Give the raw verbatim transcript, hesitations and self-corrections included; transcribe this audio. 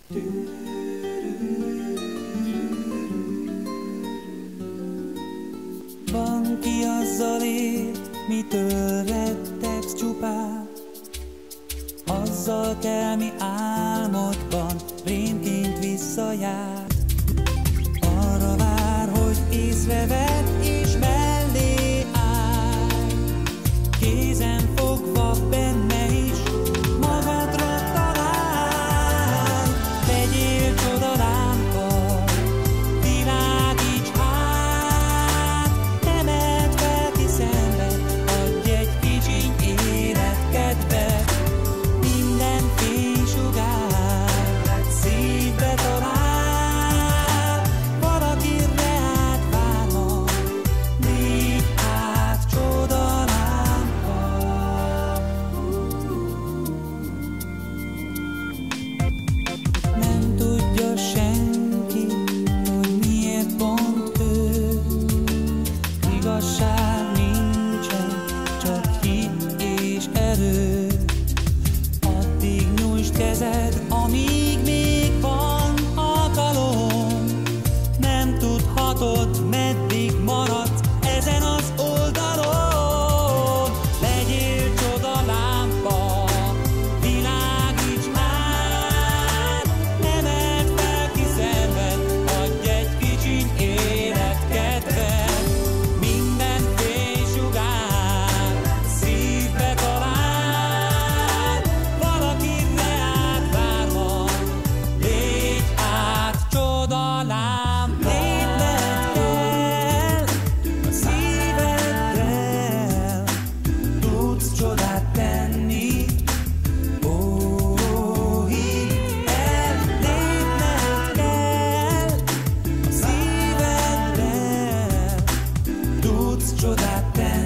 Van, ki azzal élt, mitől rettegsz csupán, azzal kell, mi álmodban rémként visszajár. Arra vár, hogy észrevedd és mellé állj, kézen fogva benne is magadra találj. Legyél csodalámpa, világíts át, emeld fel, ki szenved, adj egy kicsiny életkedvet. Minden fénysugár szívbe talál, valakire átvár ma, légy át csodalámpa. Nem tudja senki, hogy miért pont ő, igazság nincsen, csak hit és erő. Addig nyújtsd kezed, amíg még van alkalom, nem tudhatod, meddig maradsz ezen az oldalon. Legyél csodalámpa, világíts át, emeld fel, ki szenved, adj egy kicsiny életkedvet. Minden fénysugár szívbe talál, valakire átvár ma, légy át csodalámpa. Lépned kell a szíveddel, tudsz csodát tenni. Ó, hidd el, lépned kell a szíveddel, tudsz csodát tenni.